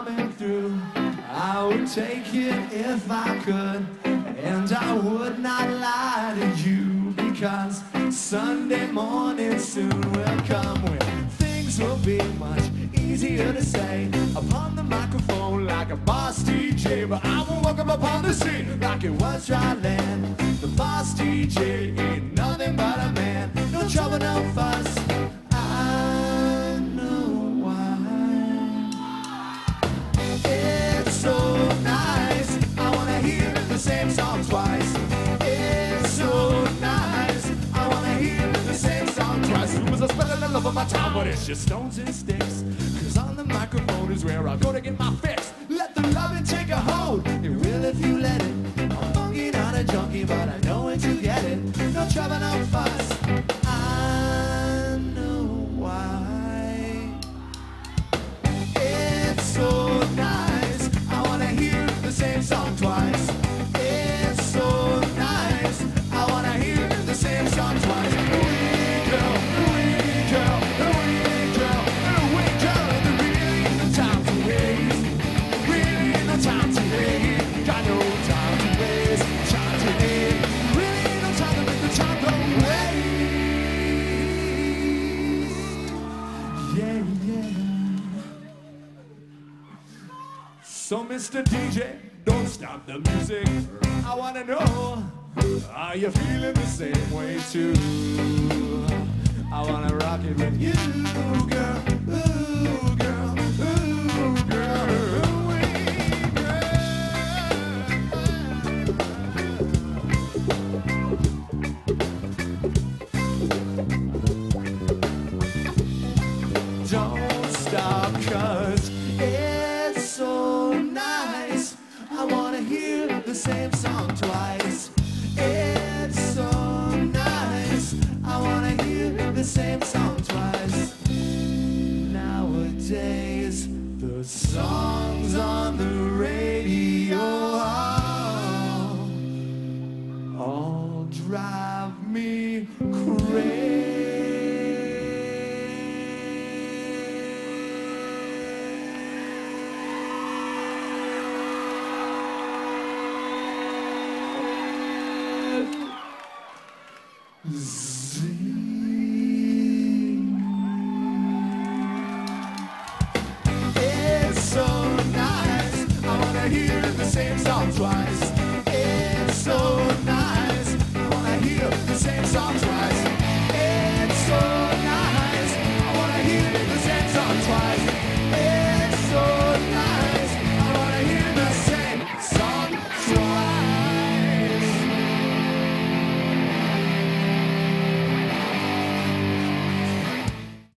coming through. I would take it if I could, and I would not lie to you, because Sunday morning soon will come when things will be much easier to say upon the microphone like a boss DJ. But I will walk up upon the scene like it was dry land. The boss DJ ain't nothing but a man. No trouble, no fuss. I know why. It's so nice. I wanna hear the same song twice. It's so nice. I wanna hear the same song twice. Rumors are spreading all over my town, but it's just stones and sticks. Cause on the microphone is where I go to get my fix. Let the loving take a hold. It will if you let it. I'm funky, not a junkie, but I know when to get it. No trouble, no fuss. I know why. It's so nice. I wanna hear the same song twice. It's so nice. I wanna hear the same song twice. Wee girl, wee girl, wee girl, wee girl. There really ain't no time to waste. Really ain't no time to waste. Got no time to waste. Time to waste. Really ain't no time to make the time go waste. Yeah, yeah. So Mr. DJ, don't stop the music. I wanna know, are you feeling the same way too? I wanna rock it with you, girl. Ooh, girl. Ooh, girl. Ooh, don't stop, cause it's so nice. I wanna hear the same song twice. It's so nice. I wanna hear the same song twice. Nowadays, the songs